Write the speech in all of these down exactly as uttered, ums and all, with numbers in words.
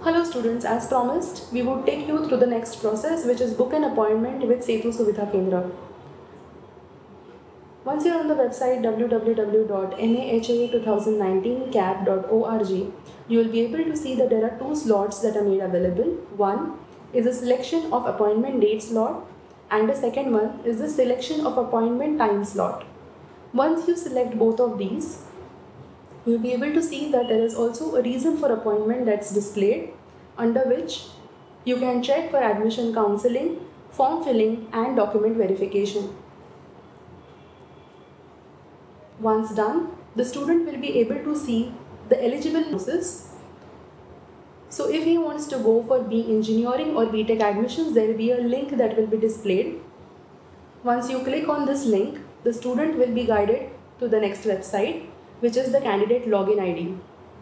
Hello students, as promised, we would take you through the next process, which is book an appointment with Setu Suvidha Kendra. Once you're on the website w w w dot maha twenty nineteen cap dot org, you will be able to see that there are two slots that are made available. One is a selection of appointment date slot, and the second one is the selection of appointment time slot. Once you select both of these, you'll be able to see that there is also a reason for appointment that's displayed, under which you can check for admission counseling, form filling and document verification. Once done, the student will be able to see the eligible courses. So if he wants to go for B Engineering or B Tech admissions, there will be a link that will be displayed. Once you click on this link, the student will be guided to the next website, which is the candidate login I D.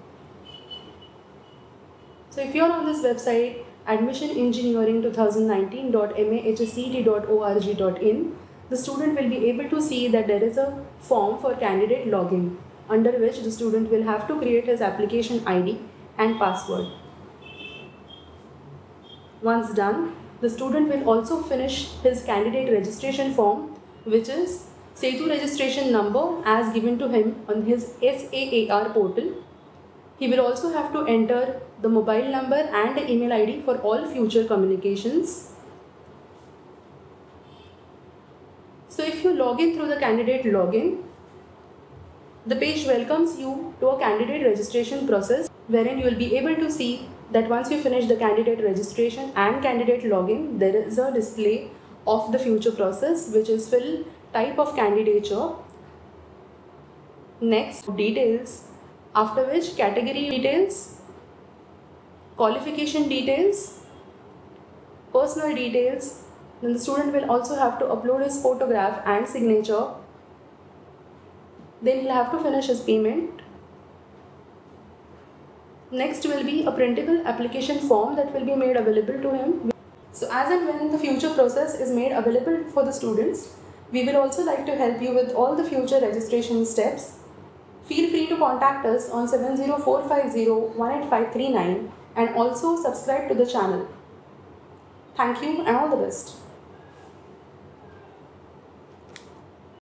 So if you are on this website, admission engineering twenty nineteen dot mahct dot org dot in, the student will be able to see that there is a form for candidate login, under which the student will have to create his application I D and password. Once done, the student will also finish his candidate registration form, which is Setu registration number as given to him on his S A A R portal. He will also have to enter the mobile number and the email I D for all future communications. So if you log in through the candidate login, the page welcomes you to a candidate registration process, wherein you will be able to see that once you finish the candidate registration and candidate login, there is a display of the future process, which is fill type of candidature, next details, after which category details, qualification details, personal details. Then the student will also have to upload his photograph and signature. Then he'll have to finish his payment. Next will be a printable application form that will be made available to him. So as and when the future process is made available for the students, we will also like to help you with all the future registration steps. Feel free to contact us on seven zero four five zero one eight five three nine and also subscribe to the channel. Thank you and all the best.